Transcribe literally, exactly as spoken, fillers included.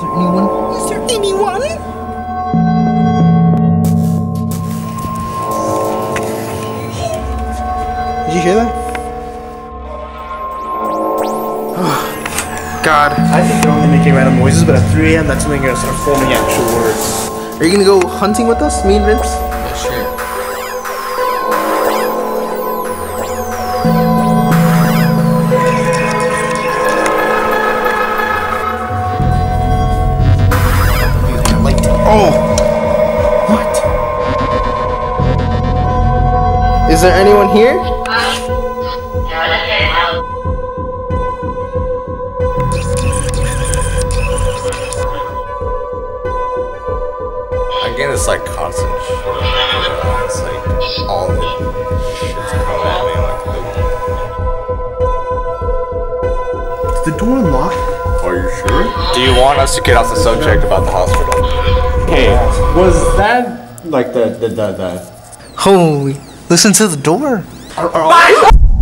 there anyone? Is there anyone? Did you hear that? God. I think they're only making random noises, but at three A M that's when they're gonna start forming actual words. Are you gonna go hunting with us, me and Vince? Yeah, sure. Oh! What? Is there anyone here? I'm getting this like constant shit. It's like all the shit's coming at me like. Is the door unlocked? Are you sure? Do you want us to get off the subject about the hospital? Hey, was that like the the the, the... Holy, listen to the door. Are, are